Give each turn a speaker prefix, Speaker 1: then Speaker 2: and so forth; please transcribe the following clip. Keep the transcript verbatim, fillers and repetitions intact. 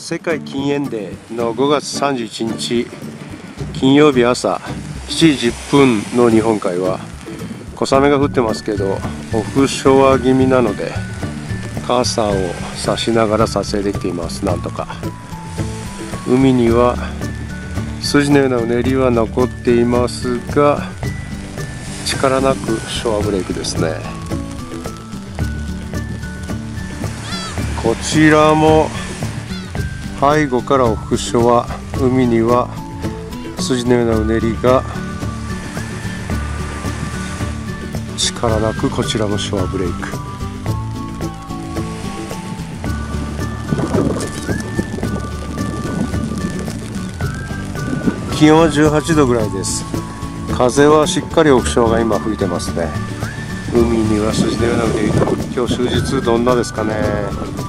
Speaker 1: 世界禁煙デーのごがつさんじゅういちにち金曜日朝しちじじゅっぷんの日本海は小雨が降ってますけど、オフショア気味なので傘を差しながら撮影できています。なんとか海には筋のようなうねりは残っていますが、力なくショアブレイクですね。こちらも背後からオフショア、海には筋のようなうねりが力なく、こちらもショアブレイク。気温はじゅうはちどぐらいです。風はしっかりオフショアが今吹いてますね。海には筋のようなうねりと、今日終日どんなですかね。